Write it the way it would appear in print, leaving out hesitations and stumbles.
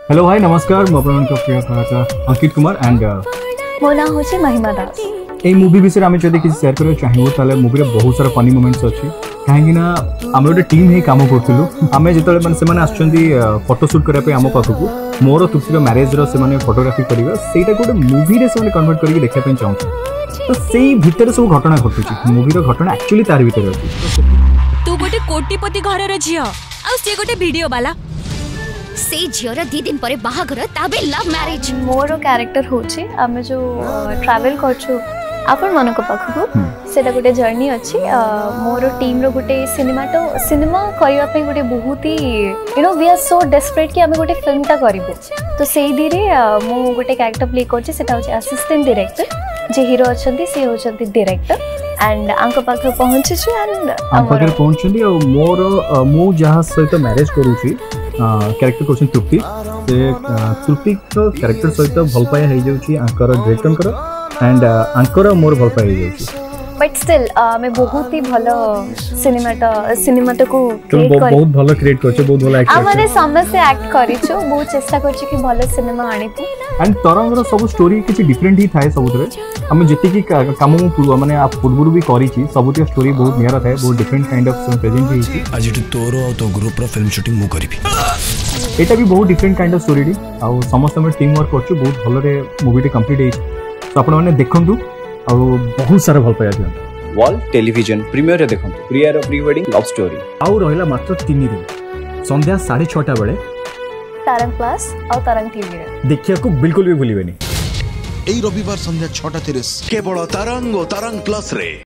Hello hi नमस्कार मु आपनका प्रिय कलाकार अंकित कुमार एंड मो ना होची महिमा दास। ए मूवी विषय आम जब किसी शेयर करने चाहिए ताले मूवी रे बहुत सारा फनी मोमेंट्स अच्छी कहीं आम गोटे टीम ही काम करूँ आम जो मैंने आसुँच फोटोशूट करने आम पाखक मोर तृप्तिर मैरेज से फोटोग्राफी करवा से गोटे मूवी रे से कन्वर्ट करके देखा चाहूँ तो से भितर सब घटना घटुची मूवी घटना एक्चुअली तार भितर अच्छी तू गोटे कोटिपति घर झील आ गोटे वीडियो वाला से झीर 2 दिन पर बाहागर ताबे लव मैरिज मोर कैरेक्टर होची आमे जो ट्रैवल करछु आपण मानको पाखकु सेटा गोटे जर्नी अछि मोर टीम रो गोटे सिनेमा करबा पे गोटे बहुत ही वी आर सो डेस्परेट कि आमे गोटे फिल्म ता करबो तो सेही दिरे मो गोटे कैरेक्टर प्ले करछि सेटा होछि असिस्टेंट डायरेक्टर जे हीरो अछंती से होछंती डायरेक्टर एंड आंको पाखे पहुंची छु एंड आम पाखे पहुंचंदी और मोर मो जहा सहित मैरिज करूची कैरेक्टर कोशन तृप्ति से तृप्ति को कैरेक्टर सहित भल पाया हो जाउची आंकर डायरेक्टर एंड आंकर मोर भल पाया हो जाउची बट स्टिल मैं बहुत ही भलो सिनेमाटा को बहुत भलो क्रिएट करछे बहुत भलो एक्ट हमने समस्त एक्ट करिछु बहुत चेष्टा करछि कि भलो सिनेमा आनितु एंड तरंगर सब स्टोरी किछि डिफरेंट ही थाए सबुतरे हम जेति की काम पूर्व माने आप पूर्व भी करिछि सबुती स्टोरी बहुत नियारा थाए बहुत डिफरेंट काइंड ऑफ प्रेजेंट हिछि आज तोर और तो ग्रुप रो फिल्म शूटिंग मु करबी एटा भी बहुत डिफरेंट काइंड ऑफ स्टोरी डी आ समस्त हम टीम वर्क करछु बहुत भलो रे मूवी टे कंप्लीट हेछि तो आपण माने देखंतु और बहुत सारा भल पाया दियंतु वॉल टेलीविजन प्रीमियर रे देखंतु प्रियर प्री वेडिंग लव स्टोरी आउ रहिला मात्र 3 दिन संध्या 6:30 बेले तरंग प्लस और तरंग टीवी रे देखिया को बिल्कुल भी भूलिबेनी एई रविवार संध्या 6:30 केवल तरंग और तरंग प्लस रे।